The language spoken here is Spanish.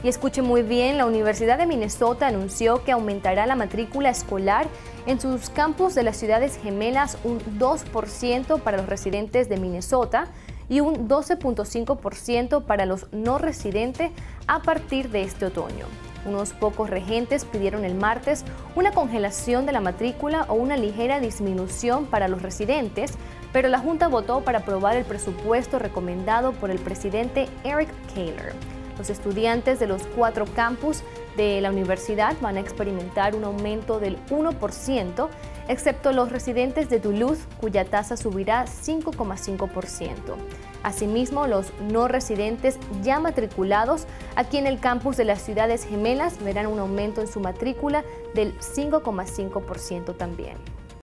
Y escuche muy bien, la Universidad de Minnesota anunció que aumentará la matrícula escolar en sus campus de las ciudades gemelas un 2% para los residentes de Minnesota y un 12.5% para los no residentes a partir de este otoño. Unos pocos regentes pidieron el martes una congelación de la matrícula o una ligera disminución para los residentes, pero la Junta votó para aprobar el presupuesto recomendado por el presidente Eric Keller. Los estudiantes de los 4 campus de la universidad van a experimentar un aumento del 1%, excepto los residentes de Duluth, cuya tasa subirá 5,5%. Asimismo, los no residentes ya matriculados aquí en el campus de las ciudades gemelas verán un aumento en su matrícula del 5,5% también.